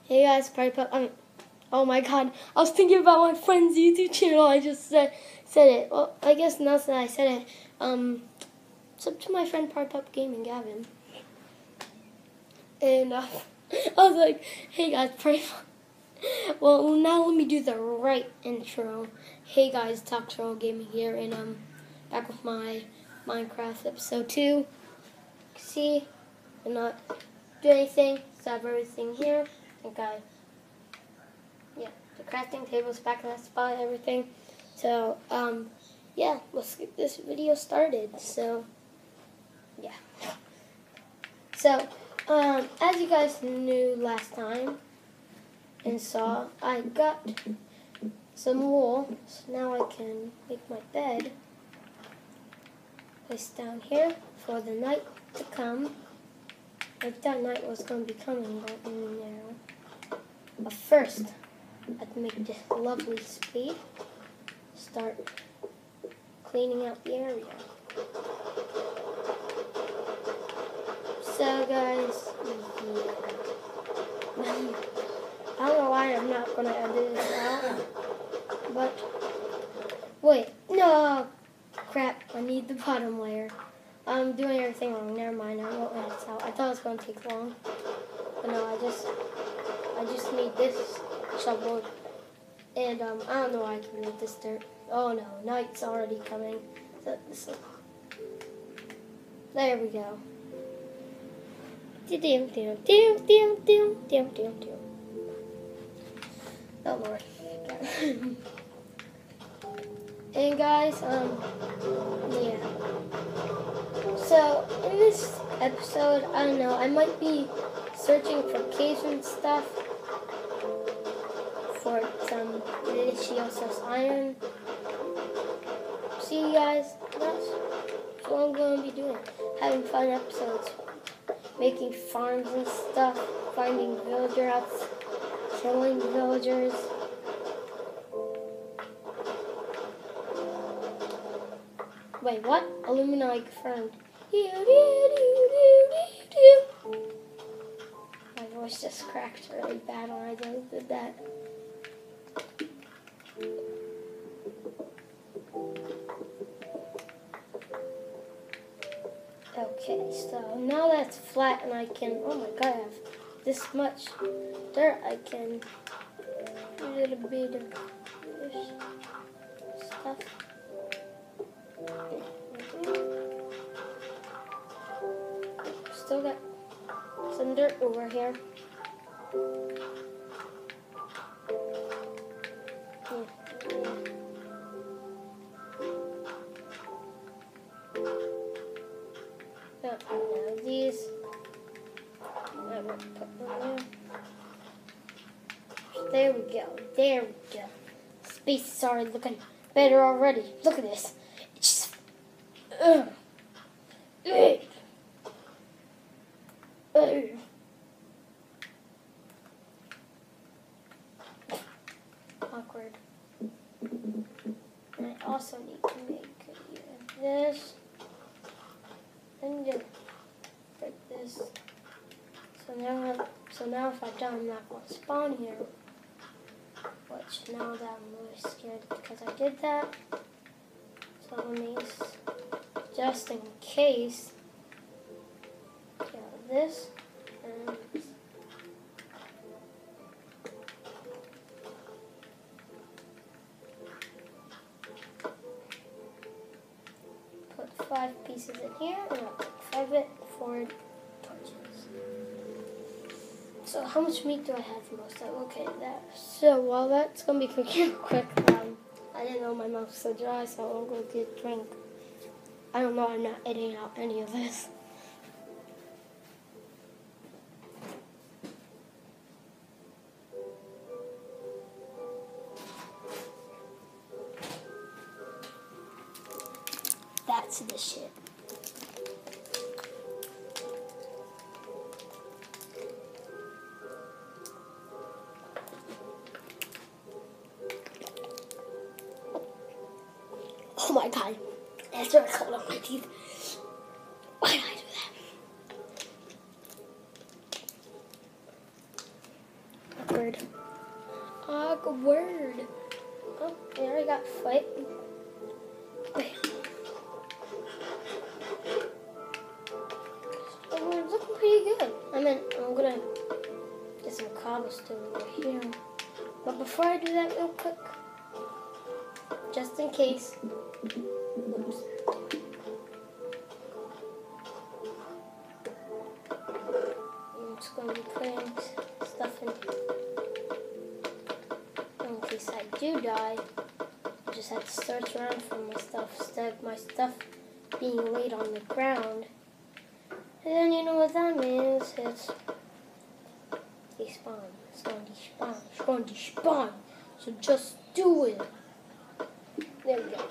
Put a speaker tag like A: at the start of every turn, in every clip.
A: Hey guys, Party Pup. Oh my god, I was thinking about my friend's YouTube channel. I just said it. Well, I guess now that I said it, it's up to my friend Party Pup Gaming, Gavin. And I was like, hey guys, Party Pup. Well, now let me do the right intro. Hey guys, Toxroll Gaming here, and back with my Minecraft episode 2. See, I'm not doing anything, so I have everything here. Yeah, the crafting table's back in that spot and everything. So, yeah, let's get this video started. So, yeah. So, as you guys knew last time and saw, I got some wool, so now I can make my bed. Place down here for the night to come. I thought night was going to be coming, but no. But first, I have to make this lovely spade. Start cleaning out the area. So guys, I don't know why I'm not going to edit this out. But, wait, no! Crap, I need the bottom layer. I'm doing everything wrong. Never mind, I won't edit this out. I thought it was going to take long. But no, I just need this shovel. And I don't know why I can make this dirt. Oh no, night's already coming. So, there we go. Oh Lord. And guys, yeah. So in this episode, I don't know, I might be searching for caves and stuff for some delicious iron. See you guys, that's what I'm going to be doing. Having fun episodes, making farms and stuff, finding villager huts, killing villagers. Wait, what? Illuminati confirmed. My voice just cracked really bad when I did that. Okay, so now that's flat and I can, oh my god, I have this much dirt, I can do a little bit of this stuff. Still got some dirt over here. Now these, I'm going to put them there. There we go. There we go. Space is already looking better already. Look at this. It's just, awkward. And I also need to make this. And just like this. So now if I don't, I'm not going to spawn here. Which now that I'm really scared because I did that. So let me, just in case, get this and put 5 pieces in here and I'll take 5 it for torches. So how much meat do I have the most of? Okay, that. So while that's gonna be cooking real quick, I didn't know my mouth was so dry, so I'll go get a drink. I don't know, I'm not editing out any of this. That's the shit. Oh my god, that's really cold on my teeth. Why did I do that? awkward. Awkward. Oh, we already got fight. Okay. Oh, we're looking pretty good. I mean, I'm gonna get some cobblestone over here. But before I do that real quick, just in case. Oops. I'm just gonna be putting stuff in case I do die. I just have to search around for my stuff instead of my stuff being laid on the ground. And then you know what that means, it's despawn. It's going to despawn. It's going to despawn. So just do it. There we go.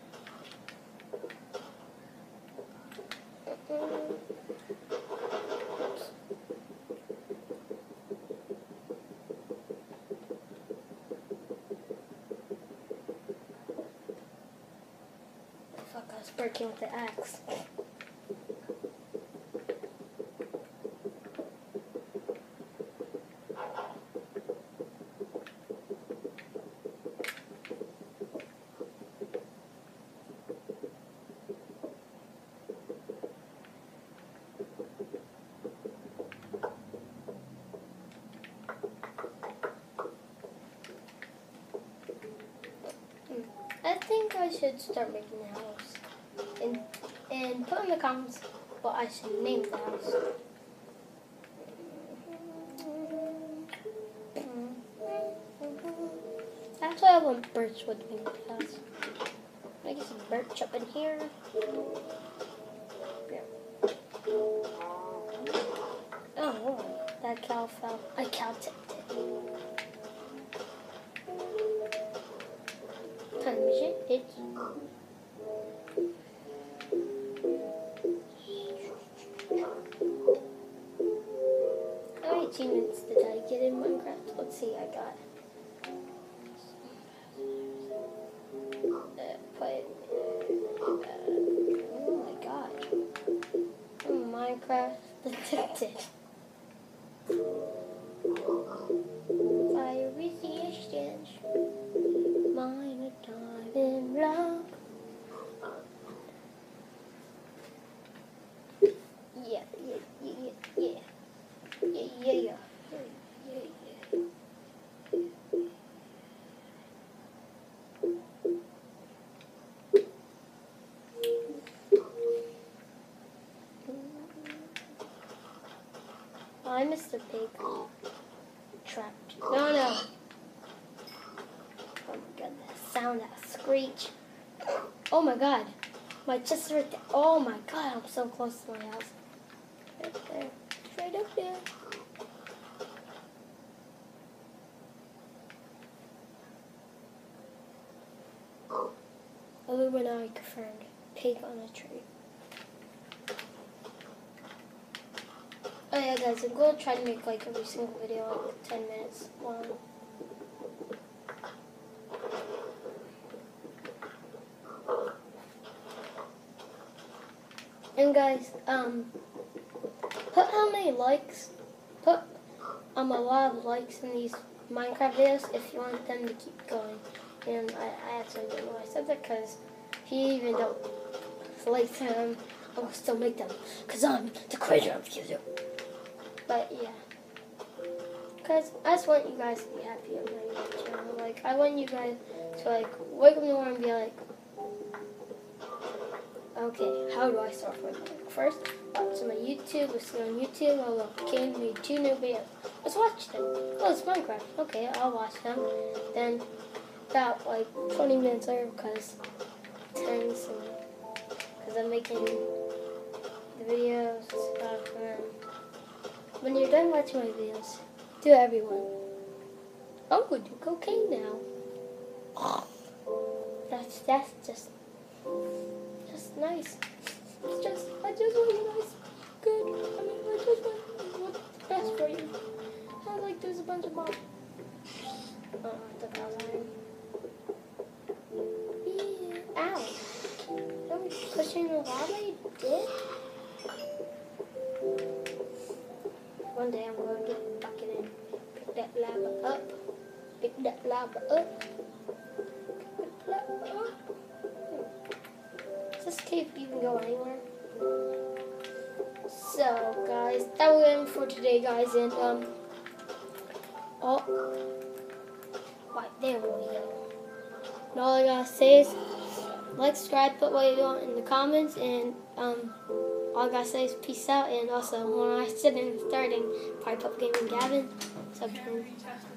A: Fuck, I was working with the axe. I think I should start making a house and put in the comments what I should name the house. Actually, I want birchwood to make the house. I get some birch up in here. Yeah. Oh, that cow fell. I cow tipped it. Time machine, it's how many achievements did I get in Minecraft? Let's see, I got oh my god. Minecraft detected. Fire resistance. Mine a diamond block. Yeah. I missed the pig. Trapped. No. Oh my god, that sound, that screech. Oh my god. My chest is right there. Oh my god, I'm so close to my house. Right there. Straight up there. Illuminati confirmed. Pig on a tree. Oh yeah guys, I'm going to try to make like every single video like 10 minutes long. And guys, put how many likes, put a lot of likes in these Minecraft videos if you want them to keep going. And I actually don't know why I said that, because if you even don't like them, I will still make them, because I'm the creator of YouTube. But yeah, because I just want you guys to be happy on my YouTube channel. Like, I want you guys to like wake up in the morning and be like, okay, how do I start my morning? First, to my YouTube, let's go on YouTube, I'll look, okay, made 2 new videos. Let's watch them. Oh, it's Minecraft. Okay, I'll watch them. Then, about like 20 minutes later, because I'm making the videos and stuff. And when you're done watching my videos, to everyone, I'm going to do cocaine now. That's just nice. I just want you guys good. I mean, I just want what's best for you. I like there's a bunch of mobs. Oh, I took out iron. Yeah. Ow. I'm pushing the lava, you did? One day I'm going to get a bucket and pick that that lava up. Pick that lava up. Does this cave even go anywhere? So, guys, that was it for today, guys. And, right, there we go. And all I gotta say is, like, subscribe, put what you want in the comments, and, all I gotta say is peace out. And also, when I sit in starting, probably put Gaming Gavin, subscribe.